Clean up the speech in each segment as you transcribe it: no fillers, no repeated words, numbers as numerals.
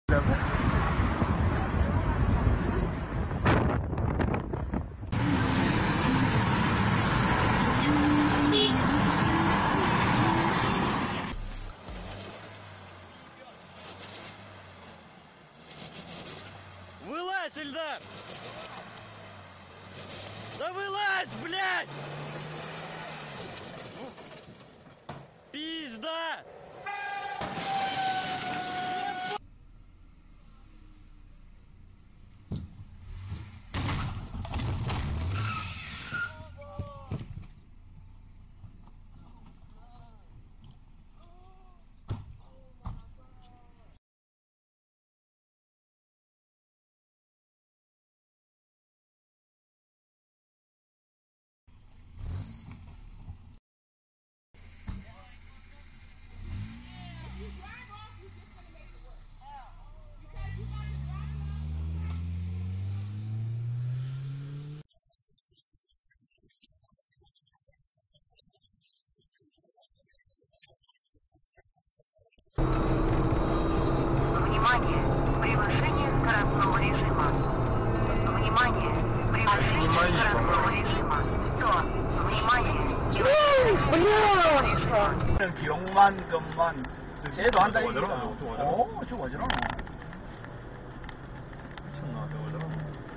Вылазь, Эльдар! Да вылазь, блядь! Пизда! Внимание! Превышение скоростного режима. Внимание! Превышение скоростного режима. Что? Внимание! Превышение режима. 기억만 것만 쟤도 한다 이거. 좀 어지러워. 미쳤나? 내가 어지러워.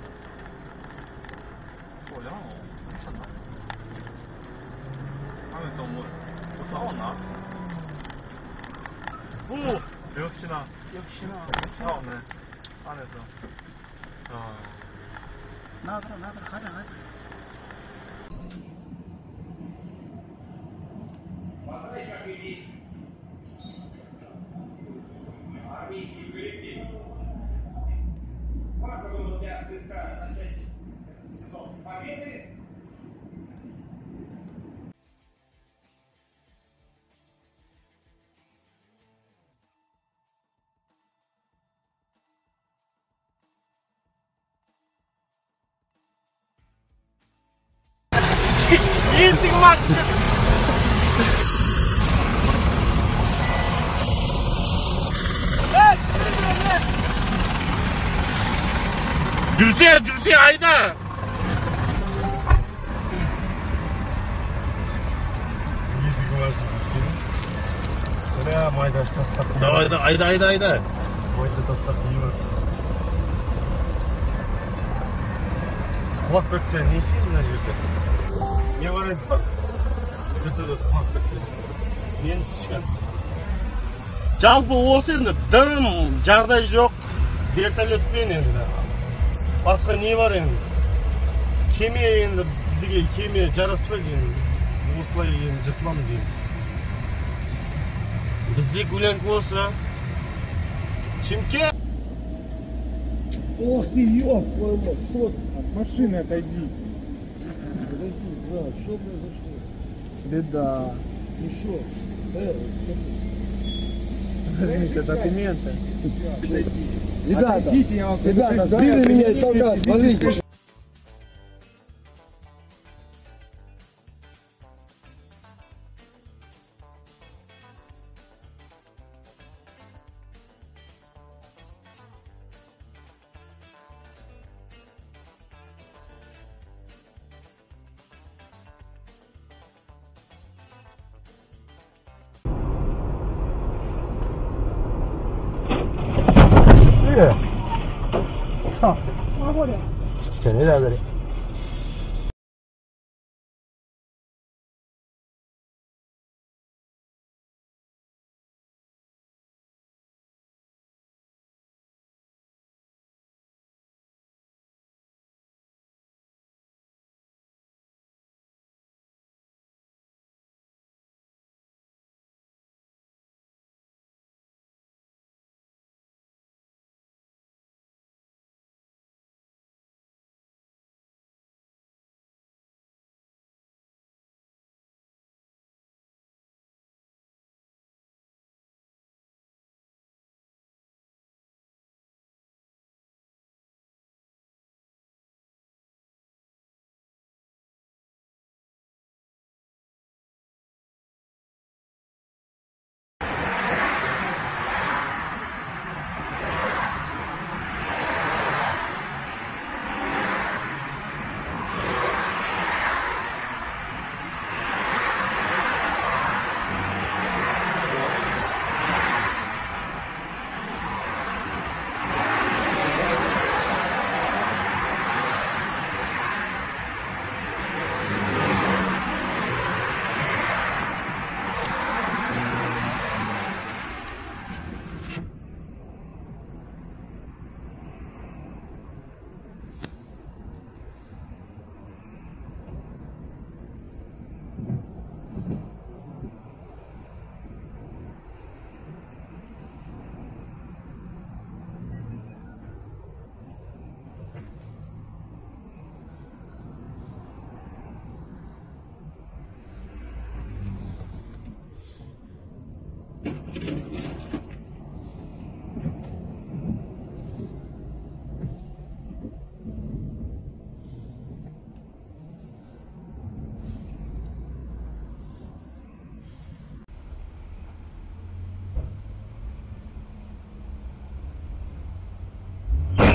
또 어지러워. 미쳤나? 다음에 또 뭐 싸웠나? 오! 역시나 싸웠네. 안에서. 나들어 가자. Армейский коллектив. Как вы можете начать сезон с победы? 주세요 아니다. 이승우 하시겠지? 그래야 많이 다시 탔다. 아니다. 많이 탔다. Kulak bökçe ne işin ne jirdi? Ne var edi? Götürdü kulak bökçe. Niye düşken? Жалпы осы енді дым жағдай жоқ, вертолетпен енді басқа не бар енді? Кеме енді бізге кеме жараспайды енді. Біз осылай енді жыртыламыз енді. Бізде гулянка болса Чимкент. Ох ты, ёб твою мать, что ты? От машины отойди. Подожди, брат, что произошло? Беда. Ну что? Возьмите документы. Ребята, отойдите, я вам Ребята, сбили меня и солдат, смотрите. Seni de vereyim.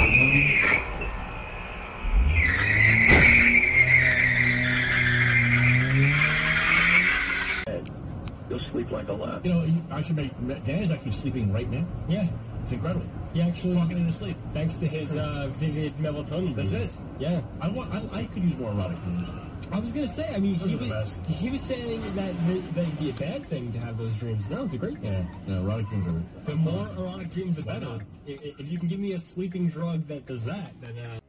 You'll sleep like a lamb. You know, I should make. Dan's actually sleeping right now. Yeah, it's incredible. He actually walking in his sleep thanks to his vivid melatonin. That's it. Yeah, I could use more erotic dreams. I was gonna say. I mean, he was saying that it'd be a bad thing to have those dreams. No, it's a great thing. Yeah, erotic dreams are. The more erotic dreams, the better. If you can give me a sleeping drug that does that, then.